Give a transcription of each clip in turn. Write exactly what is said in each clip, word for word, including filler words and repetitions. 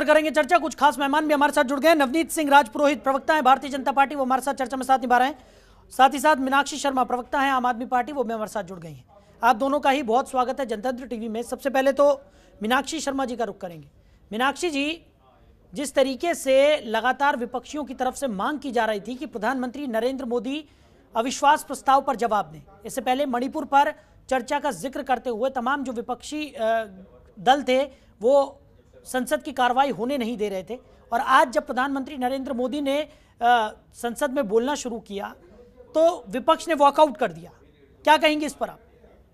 पर करेंगे चर्चा। कुछ खास मेहमान भी हमारे साथ जुड़ गए हैं। नवनीत सिंह राजपुरोहित प्रवक्ता है भारतीय जनता पार्टी, वो हमारे साथ चर्चा में साथ निभा रहे हैं। साथ ही साथ मीनाक्षी शर्मा प्रवक्ता है आम आदमी पार्टी, वो भी हमारे साथ जुड़ गई हैं। आप दोनों का ही बहुत स्वागत है जनतंत्र टीवी में। सबसे पहले तो मीनाक्षी शर्मा जी का रुख करेंगे। मीनाक्षी जी, जिस तरीके से लगातार विपक्षियों की तरफ से मांग की जा रही थी कि प्रधानमंत्री नरेंद्र मोदी अविश्वास प्रस्ताव पर जवाब दें, इससे पहले मणिपुर पर चर्चा का जिक्र करते हुए तमाम जो विपक्षी दल थे वो संसद की कार्रवाई होने नहीं दे रहे थे, और आज जब प्रधानमंत्री नरेंद्र मोदी ने आ, संसद में बोलना शुरू किया तो विपक्ष ने वॉकआउट कर दिया। क्या कहेंगे इस पर आप?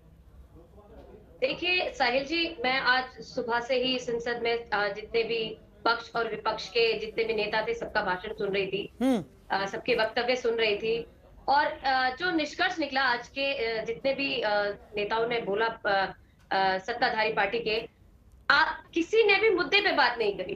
देखिए साहिल जी, मैं आज सुबह से ही संसद में जितने भी पक्ष और विपक्ष के जितने भी नेता थे सबका भाषण सुन रही थी, सबके वक्तव्य सुन रही थी, और जो निष्कर्ष निकला आज के जितने भी नेताओं ने बोला सत्ताधारी पार्टी के, आ, किसी ने भी मुद्दे पे बात नहीं करी।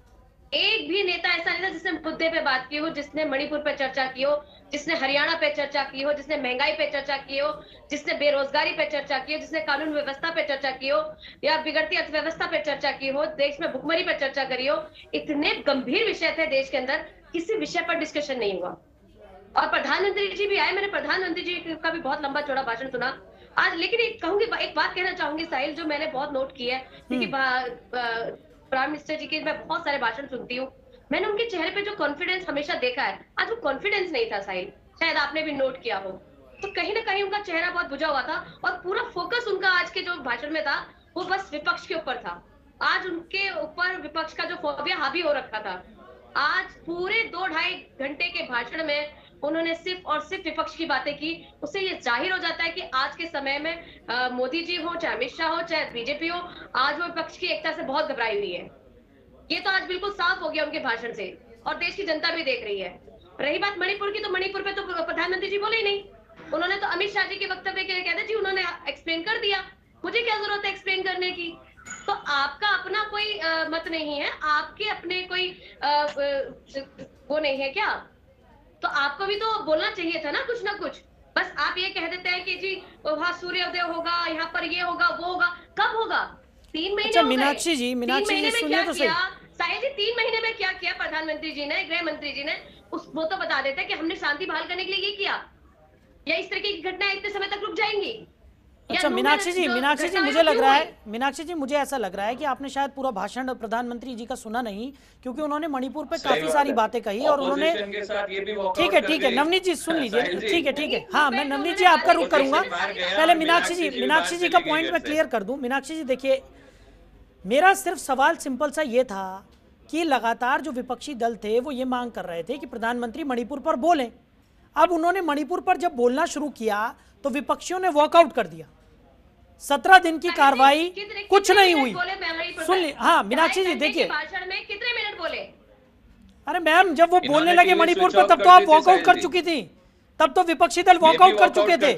एक भी नेता ऐसा नहीं था जिसने मुद्दे पे बात की हो, जिसने मणिपुर पे चर्चा की हो, जिसने हरियाणा पे चर्चा की हो, जिसने महंगाई पे चर्चा की हो, जिसने बेरोजगारी पे चर्चा की हो, जिसने कानून व्यवस्था पे चर्चा की हो, या बिगड़ती अर्थव्यवस्था पे चर्चा की हो, देश में भुखमरी पे चर्चा करी हो। इतने गंभीर विषय थे देश के अंदर, किसी विषय पर डिस्कशन नहीं हुआ। और प्रधानमंत्री जी भी आए, मैंने प्रधानमंत्री जी का भी बहुत लंबा चौड़ा भाषण सुना आज। लेकिन एक कहूंगी, एक बात कहना चाहूंगी साहिल, जो मैंने बहुत नोट की है, क्योंकि प्राइम मिनिस्टर जी के मैं बहुत सारे भाषण सुनती हूँ, मैंने उनके चेहरे पे जो कॉन्फिडेंस हमेशा देखा है, आज वो कॉन्फिडेंस नहीं था साहिल, शायद आपने भी नोट किया हो। तो कहीं ना कहीं उनका चेहरा बहुत बुझा हुआ था, और पूरा फोकस उनका आज के जो भाषण में था वो बस विपक्ष के ऊपर था। आज उनके ऊपर विपक्ष का जो फोबिया हावी हो रखा था, आज पूरे दो ढाई घंटे के भाषण में उन्होंने सिर्फ और सिर्फ विपक्ष की बातें की। उससे ये जाहिर हो जाता है कि आज के समय में आ, मोदी जी हो, चाहे अमित शाह हो, चाहे बीजेपी हो, आज वो विपक्ष की एकता से बहुत घबराई हुई है। ये तो आज बिल्कुल साफ हो गया उनके भाषण से, और देश की जनता भी देख रही है। रही बात मणिपुर की, तो मणिपुर पे तो प्रधानमंत्री जी बोले ही नहीं। उन्होंने तो अमित शाह जी के वक्तव्य के कहते जी उन्होंने एक्सप्लेन कर दिया, मुझे क्या जरूरत है एक्सप्लेन करने की। तो आपका अपना कोई आ, मत नहीं है, आपके अपने कोई आ, आ, वो नहीं है क्या? तो आपको भी तो बोलना चाहिए था ना कुछ ना कुछ। बस आप ये कह देते हैं कि जी वहां सूर्योदय होगा, यहाँ पर ये होगा, वो होगा। कब होगा? तीन महीने अच्छा, हो गए। मीनाक्षी जी, मीनाक्षी जी सुनिए तो सही। साहिल जी, तीन महीने में क्या किया प्रधानमंत्री जी ने, गृह मंत्री जी ने? उस वो तो बता देते कि हमने शांति बहाल करने के लिए ये किया, या इस तरह की घटनाएं इतने समय तक रुक जाएंगी। अच्छा मीनाक्षी जी, मीनाक्षी जी मुझे लग रहा है मीनाक्षी जी मुझे ऐसा लग रहा है कि आपने शायद पूरा भाषण प्रधानमंत्री जी का सुना नहीं, क्योंकि उन्होंने मणिपुर पे काफी सारी बातें कही, और उन्होंने ठीक है ठीक है नवनीत जी सुन लीजिए, ठीक है ठीक है हाँ, मैं नवनीत जी आपका रुख करूंगा। पहले मीनाक्षी जी मीनाक्षी जी का पॉइंट मैं क्लियर कर दूं। मीनाक्षी जी देखिए, मेरा सिर्फ सवाल सिंपल सा ये था कि लगातार जो विपक्षी दल थे वो ये मांग कर रहे थे कि प्रधानमंत्री मणिपुर पर बोलें। अब उन्होंने मणिपुर पर जब बोलना शुरू किया तो विपक्षियों ने वॉकआउट कर दिया। सत्रह दिन की कार्रवाई कुछ नहीं हुई। सुन ली हाँ मीनाक्षी जी देखिए, भाषण में कितने मिनट बोले? अरे मैम, जब वो बोलने लगे मणिपुर पर तब तो आप वॉकआउट कर चुकी थी, तब तो विपक्षी दल वॉकआउट कर चुके थे,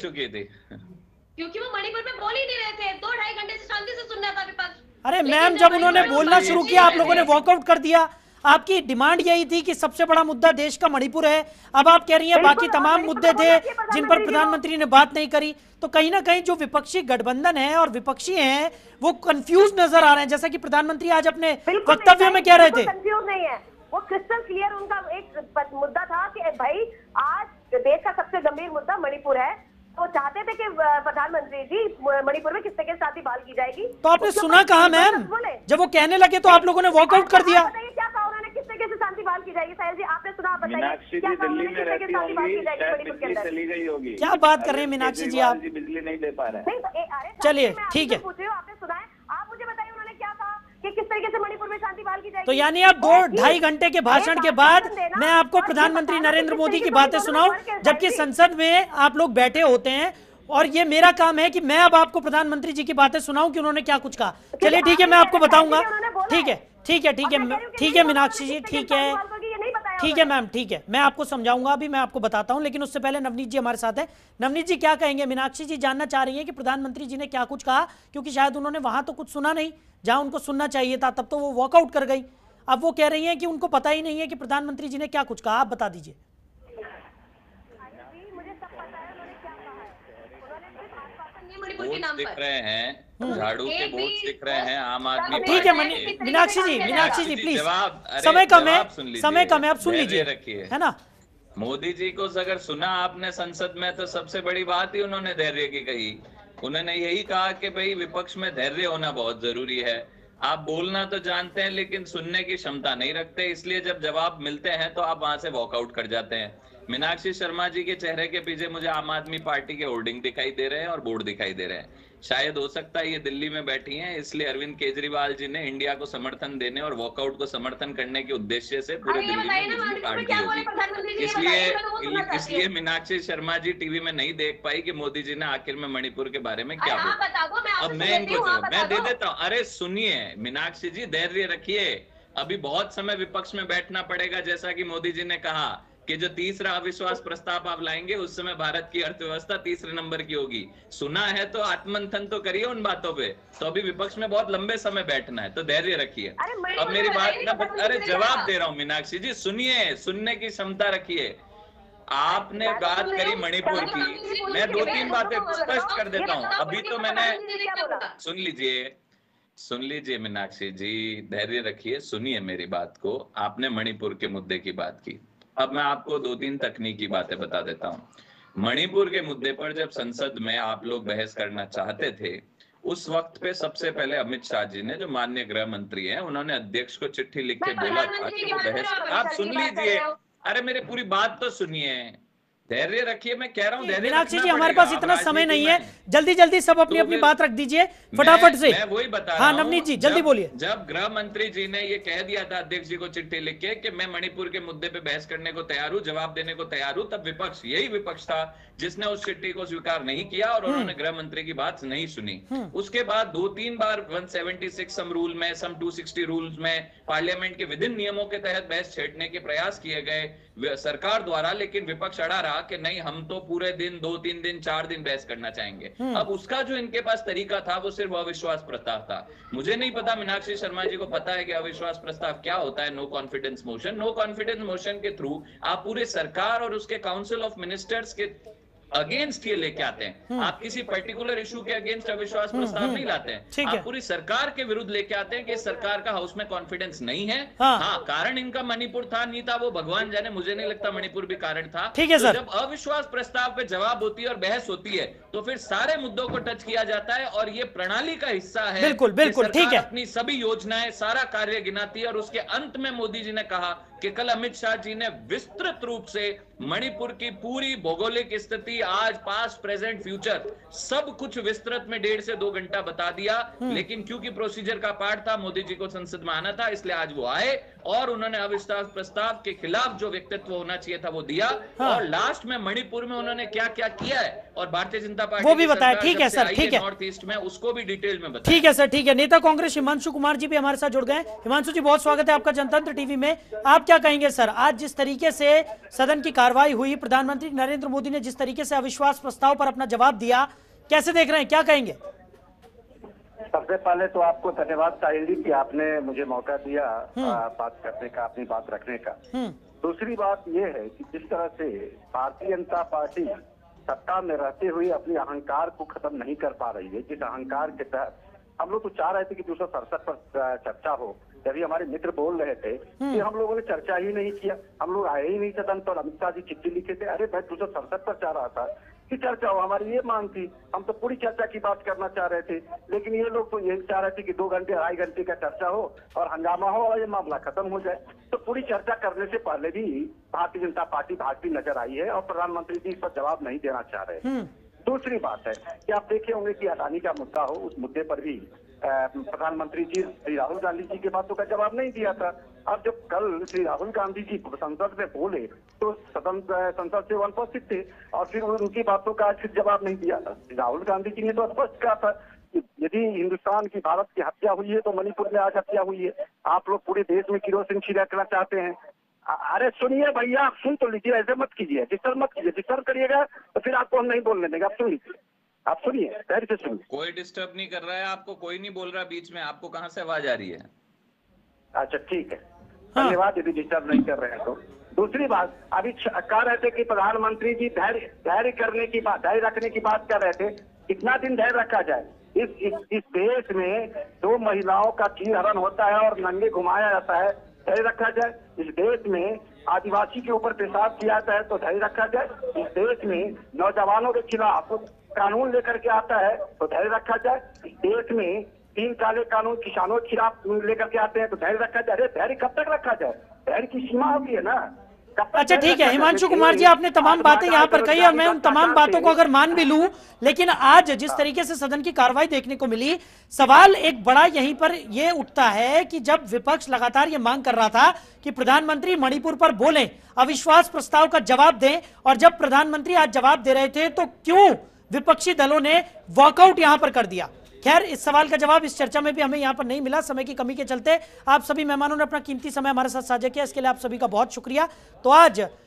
क्योंकि वो मणिपुर में बोल ही नहीं रहे थे। दो ढाई घंटे से शांति से सुनना था विपक्ष। अरे मैम, जब उन्होंने बोलना शुरू किया आप लोगों ने वॉकआउट कर दिया। आपकी डिमांड यही थी कि सबसे बड़ा मुद्दा देश का मणिपुर है। अब आप कह रही हैं बाकी तमाम मुद्दे थे जिन पर प्रधानमंत्री ने बात नहीं करी। तो कहीं ना कहीं जो विपक्षी गठबंधन है और विपक्षी हैं वो कंफ्यूज नजर आ रहे हैं, जैसा कि प्रधानमंत्री आज अपने वक्तव्य में कह रहे थे। कंफ्यूज नहीं है, वो क्रिस्टल क्लियर उनका एक मुद्दा था कि भाई आज देश का सबसे गंभीर मुद्दा मणिपुर है। वो चाहते थे कि प्रधानमंत्री जी मणिपुर में किस तरह के साथ ही बहाल की जाएगी। तो आपने सुना कहा मैम? जब वो कहने लगे तो आप लोगों ने वॉकआउट कर दिया। क्या कहा उन्होंने, किस तरह से शांति बहाल की जाएगी? साहिल जी आपने सुना, बताइए मीनाक्षी जी दिल्ली में रहती होंगी, चली गई होगी। क्या बात कर रहे हैं मीनाक्षी जी आप? बिजली नहीं दे पा रहे हैं। चलिए ठीक है, आपने सुना है, आप मुझे बताइए उन्होंने क्या कहा कि किस तरीके से मणिपुर में शांति बहाल की जाएगी। तो यानी आप दो ढाई घंटे के भाषण के बाद मैं आपको प्रधानमंत्री नरेंद्र मोदी की बातें सुनाऊं, जबकि संसद में आप लोग बैठे होते हैं, और ये मेरा काम है कि मैं अब आपको प्रधानमंत्री जी की बातें सुनाऊं कि उन्होंने क्या कुछ कहा। चलिए ठीक है, मैं आपको बताऊंगा। ठीक है ठीक है ठीक है ठीक है मीनाक्षी जी, ठीक है ठीक है मैम, ठीक है, मैं आपको समझाऊंगा, अभी मैं आपको बताता हूं। लेकिन उससे पहले नवनीत जी हमारे साथ है। नवनीत जी क्या कहेंगे? मीनाक्षी जी जानना चाह रही हैं कि प्रधानमंत्री जी ने क्या कुछ कहा, क्योंकि शायद उन्होंने वहां तो कुछ सुना नहीं जहां उनको सुनना चाहिए था, तब तो वो वॉकआउट कर गई। अब वो कह रही हैं कि उनको पता ही नहीं है कि प्रधानमंत्री जी ने क्या कुछ कहा। आप बता दीजिए। दिख रहे हैं झाड़ू के एक भी- बोर्ड दिख रहे हैं आम आदमी ठीक है पार्टी मनी- के। मीनाक्षी जी मीनाक्षी जी जी, प्लीज जवाब- अरे, समय कम है जवाब सुन लीजिए, समय कम है आप सुन धैर्य लीजिए रखिए। है ना। मोदी जी को अगर सुना आपने संसद में तो सबसे बड़ी बात ही उन्होंने धैर्य की कही। उन्होंने यही कहा कि भाई विपक्ष में धैर्य होना बहुत जरूरी है। आप बोलना तो जानते हैं लेकिन सुनने की क्षमता नहीं रखते, इसलिए जब जवाब मिलते हैं तो आप वहां से वॉकआउट कर जाते हैं। मीनाक्षी शर्मा जी के चेहरे के पीछे मुझे आम आदमी पार्टी के होर्डिंग दिखाई दे रहे हैं और बोर्ड दिखाई दे रहे हैं। शायद हो सकता है ये दिल्ली में बैठी हैं, इसलिए अरविंद केजरीवाल जी ने इंडिया को समर्थन देने और वॉकआउट को समर्थन करने के उद्देश्य से पूरे अब ये दिल्ली बताइए में ना, बिजली काट क्या दी बोले होगी। प्रधानमंत्री जी, ये इसलिए बताइए, मैं तो वो सुनना चाहती इसलिए हूँ। मीनाक्षी शर्मा जी टीवी में नहीं देख पाई कि मोदी जी ने आखिर में मणिपुर के बारे में क्या अरे आप बोला। बता दो, मैं आपसे अब सुन मैं लेती इनको हूँ, आप जवाब- बता मैं दे दो। देता हूँ। अरे सुनिए मीनाक्षी जी, धैर्य रखिए, अभी बहुत समय विपक्ष में बैठना पड़ेगा। जैसा कि मोदी जी ने कहा कि जो तीसरा अविश्वास प्रस्ताव आप लाएंगे उस समय भारत की अर्थव्यवस्था तीसरे नंबर की होगी। सुना है तो आत्मंथन तो करिए उन बातों पे। तो अभी विपक्ष में बहुत लंबे समय बैठना है, तो धैर्य रखिए। अरे मणिपुर अब मेरी में बात बताइए ना ना, बत, अरे जवाब दे रहा हूँ मीनाक्षी जी, सुनिए, सुनने की क्षमता रखिए। आपने बात करी मणिपुर की, मैं दो तीन बातें स्पष्ट कर देता हूँ। अभी तो मैंने, सुन लीजिए सुन लीजिए मीनाक्षी जी, धैर्य रखिए, सुनिए मेरी बात को। आपने मणिपुर के मुद्दे की बात की, अब मैं आपको दो तीन तकनीकी बातें बता देता हूँ। मणिपुर के मुद्दे पर जब संसद में आप लोग बहस करना चाहते थे, उस वक्त पे सबसे पहले अमित शाह जी ने, जो माननीय गृह मंत्री हैं, उन्होंने अध्यक्ष को चिट्ठी लिख के बोला था कि वो बहस। आप सुन लीजिए, अरे मेरे पूरी बात तो सुनिए, धैर्य रखिए, मैं कह रहा हूँ धैर्य मीनाक्षी रखना जी हमारे पड़ेगा। पास अब इतना समय राजनीति नहीं है, में- जल्दी जल्दी सब अपनी तो अपनी फिर बात रख दीजिए फटाफट से। मैं वही बता रहा हाँ हूं, नवनीत जी जल्दी जब- बोलिए। जब गृह मंत्री जी ने ये कह दिया था अध्यक्ष जी को चिट्ठी लिख के कि मैं मणिपुर के मुद्दे पे बहस करने को तैयार हूं, जवाब देने को तैयार हूं, तब विपक्ष, यही विपक्ष था जिसने उस चिट्ठी को स्वीकार नहीं किया और उन्होंने गृह मंत्री की बात नहीं सुनी। उसके बाद दो तीन बार एक सौ छिहत्तर सम रूल में, सम दो सौ साठ रूल्स में, पार्लियामेंट के विभिन्न नियमों के तहत बहस छेड़ने के प्रयास किए गए सरकार द्वारा, लेकिन विपक्ष अड़ा रहा कि नहीं, हम तो पूरे दिन, दो तीन दिन, चार दिन बहस करना चाहेंगे। अब उसका जो इनके पास तरीका था वो सिर्फ अविश्वास प्रस्ताव था। मुझे नहीं पता मीनाक्षी शर्मा जी को पता है कि अविश्वास प्रस्ताव क्या होता है। No confidence motion, no confidence motion के थ्रू आप पूरे सरकार और उसके काउंसिल ऑफ मिनिस्टर्स के अगेंस्ट ये लेके आते हैं। आप किसी पर्टिकुलर इशू के अगेंस्ट अविश्वास प्रस्ताव नहीं लाते हैं, आप पूरी सरकार के विरुद्ध लेके आते हैं कि इस सरकार का हाउस में कॉन्फिडेंस नहीं है। हाँ, हाँ, कारण इनका मणिपुर था नहीं था वो भगवान जाने, मुझे नहीं लगता मणिपुर भी कारण था। ठीक है तो सर। जब अविश्वास प्रस्ताव पे जवाब होती है और बहस होती है तो फिर सारे मुद्दों को टच किया जाता है और ये प्रणाली का हिस्सा है। बिल्कुल, बिल्कुल, कि सरकार ठीक है। अपनी सभी योजनाएं, सारा कार्य गिनाती है और उसके अंत में मोदी जी ने कहा कि कल अमित शाह जी ने विस्तृत रूप से मणिपुर की पूरी भौगोलिक स्थिति, आज पास्ट प्रेजेंट फ्यूचर, सब कुछ विस्तृत में डेढ़ से दो घंटा बता दिया। लेकिन क्योंकि प्रोसीजर का पार्ट था, मोदी जी को संसद में आना था, इसलिए आज वो आए और उन्होंने अविश्वास प्रस्ताव के खिलाफ जो व्यक्तित्व होना चाहिए था वो दिया। हाँ। और लास्ट में मणिपुर में उन्होंने क्या क्या किया है और भारतीय जनता पार्टी वो भी की बताया। सरकार ठीक जब है से सर, आई ठीक है। नॉर्थ ईस्ट में, उसको भी डिटेल में बताया। ठीक है सर, ठीक है। नेता कांग्रेस हिमांशु कुमार जी भी हमारे साथ जुड़ गए। हिमांशु जी बहुत स्वागत है आपका जनतंत्र टीवी में। आप क्या कहेंगे सर, आज जिस तरीके से सदन की कार्रवाई हुई, प्रधानमंत्री नरेंद्र मोदी ने जिस तरीके से अविश्वास प्रस्ताव पर अपना जवाब दिया, कैसे देख रहे हैं, क्या कहेंगे? सबसे पहले तो आपको धन्यवाद साहिल जी कि आपने मुझे मौका दिया आ, बात करने का, अपनी बात रखने का। दूसरी बात यह है कि जिस तरह से भारतीय जनता पार्टी सत्ता में रहते हुए अपने अहंकार को खत्म नहीं कर पा रही है, जिस अहंकार के तहत हम लोग तो चाह रहे थे कि दो सौ सड़सठ पर चर्चा हो। जब हमारे मित्र बोल रहे थे कि हम लोगों ने चर्चा ही नहीं किया, हम लोग आए ही नहीं सदन पर। अमित शाह जी चिट्ठी लिखे थे, अरे भाई दो सौ सड़सठ पर चाह रहा था कि चर्चा हो, हमारी ये मांग थी, हम तो पूरी चर्चा की बात करना चाह रहे थे। लेकिन ये लोग तो यही चाह रहे थे कि दो घंटे अढ़ाई घंटे का चर्चा हो और हंगामा हो और ये मामला खत्म हो जाए। तो पूरी चर्चा करने से पहले भी भारतीय जनता पार्टी भागती नजर आई है और प्रधानमंत्री जी इस पर जवाब नहीं देना चाह रहे। दूसरी बात है कि आप देखे होंगे कि अडानी का मुद्दा हो, उस मुद्दे पर भी प्रधानमंत्री जी श्री राहुल गांधी जी के बातों का जवाब नहीं दिया था। अब जब कल श्री राहुल गांधी जी संसद में बोले तो सदन संसद से अनुपस्थित थे और फिर उनकी बातों का आज जवाब नहीं दिया था। राहुल गांधी जी ने तो स्पष्ट कहा था कि यदि हिंदुस्तान की, भारत की हत्या हुई है तो मणिपुर में आज हत्या हुई है। आप लोग पूरे देश में किरोसिन छिड़कना चाहते हैं। अरे सुनिए भैया, आप सुन तो लीजिए, ऐसे मत कीजिए, डिस्टर्ब मत कीजिए। डिस्टर्ब करिएगा तो फिर आपको हम नहीं बोलने देंगे। आप सुन लीजिए, आप सुनिए, धैर्य से सुनिए। कोई डिस्टर्ब नहीं कर रहा है आपको, कोई नहीं बोल रहा बीच में, आपको कहाँ से आवाज आ रही है? अच्छा ठीक है, धन्यवाद यदि डिस्टर्ब नहीं कर रहे हैं तो। दूसरी बात, अभी कह रहे थे कि प्रधानमंत्री जी धैर्य धैर्य करने की बात, धैर्य रखने की बात कर रहे थे। कितना दिन धैर्य रखा जाए? इस इस, इस देश में दो महिलाओं का चीन हरण होता है और नंगे घुमाया जाता है, धैर्य रखा जाए। इस देश में आदिवासी के ऊपर पेशाब किया जाता है तो धैर्य रखा जाए। इस देश में नौजवानों के खिलाफ कानून लेकर के आता है तो धैर्य रखा जाए। इस देश में तीन काले कानून किसानों के खिलाफ लेकर के आते हैं तो धैर्य रखा जाए। अरे धैर्य कब तक रखा जाए? धैर्य की सीमा होती है ना। अच्छा ठीक है हिमांशु कुमार जी, आपने तमाम बातें यहाँ पर कही और मैं उन तमाम बातों को अगर मान भी लूं, लेकिन आज जिस तरीके से सदन की कार्रवाई देखने को मिली, सवाल एक बड़ा यहीं पर यह उठता है कि जब विपक्ष लगातार ये मांग कर रहा था कि प्रधानमंत्री मणिपुर पर बोलें, अविश्वास प्रस्ताव का जवाब दें, और जब प्रधानमंत्री आज जवाब दे रहे थे तो क्यों विपक्षी दलों ने वॉकआउट यहां पर कर दिया? खैर, इस सवाल का जवाब इस चर्चा में भी हमें यहां पर नहीं मिला, समय की कमी के चलते। आप सभी मेहमानों ने अपना कीमती समय हमारे साथ साझा किया, इसके लिए आप सभी का बहुत शुक्रिया। तो आज